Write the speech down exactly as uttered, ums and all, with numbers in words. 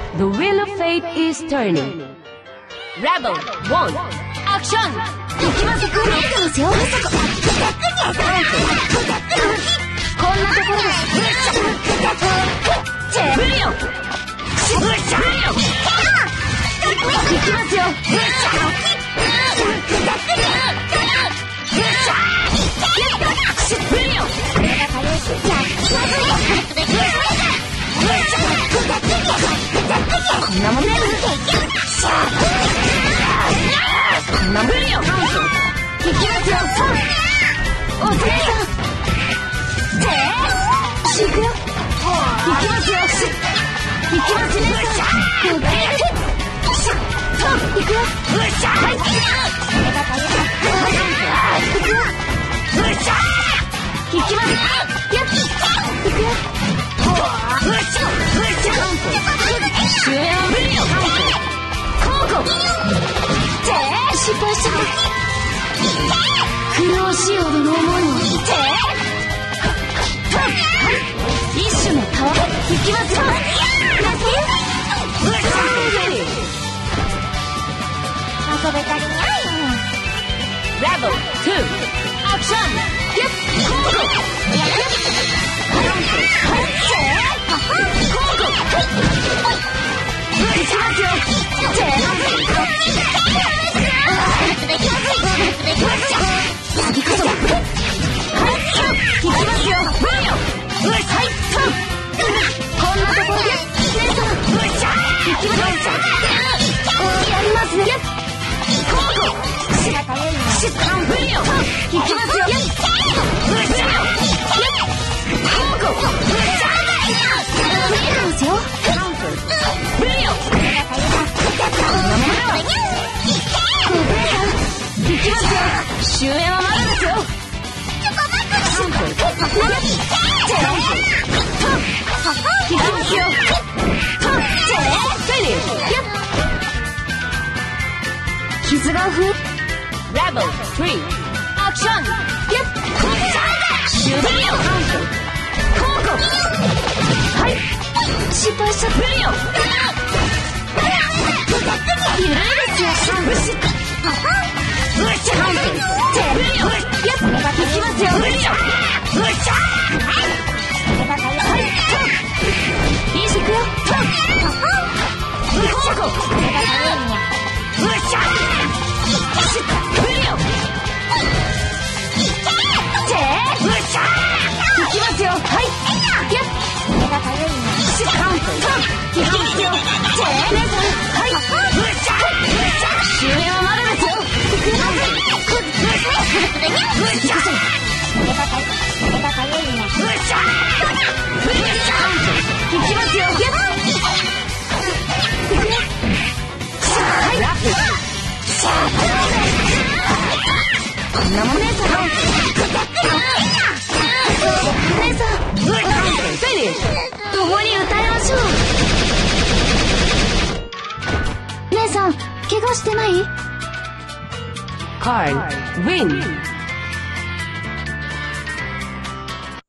The wheel of fate is turning. Rebel one, action! 行きます。グレートですよ。こんなところです。ブリオン。ブリオン。行きますよ。ブリオン。こんなもんね。こんなもんよ。行きますよ。お姉さん。ぜー。行くよ。行きますよ。行きますね。行くよ。はい。行くよ。行きます。行くよ。主演をブリオン。交互。ぜー。失敗しちゃった。苦労しようの思いを。ぜー。一種の顔。行きますよ。遊べたりないよ。ラボツーアクション。ゲッ交互。行きますよ。ぜー。次こそ。はい。行きますよ。はい。こんなところで。姉さん。行きますよ。やりますね。交互。シッタンブリオン。行きますよ。交互。見えてますよ。ブリオン。行きますよ。終焉はまだですよ。行きますよ。傷が増え。ラボスリーアクション。シュブリオン。交互。はい。失敗しちゃった。ブリオン。ゆるいですよ。ブシッ。ブシッ。ブリオン。行きますよ。ブリオン。いいしくよ。交互。ブシャ。ブリオン。ぜー。ブシャ。行きますよ。はい。ゲッ。カウント。行きますよ。ぜー。姉さん。はい。ブシャ。終焉はまだですよ。行くよ。ブシャ。行きますよ。ゲッ。行くよ。はい。こんなもん姉さん。姉さん。フェリー。共に歌いましょう。姉さん、怪我してない？ カール、ウィン。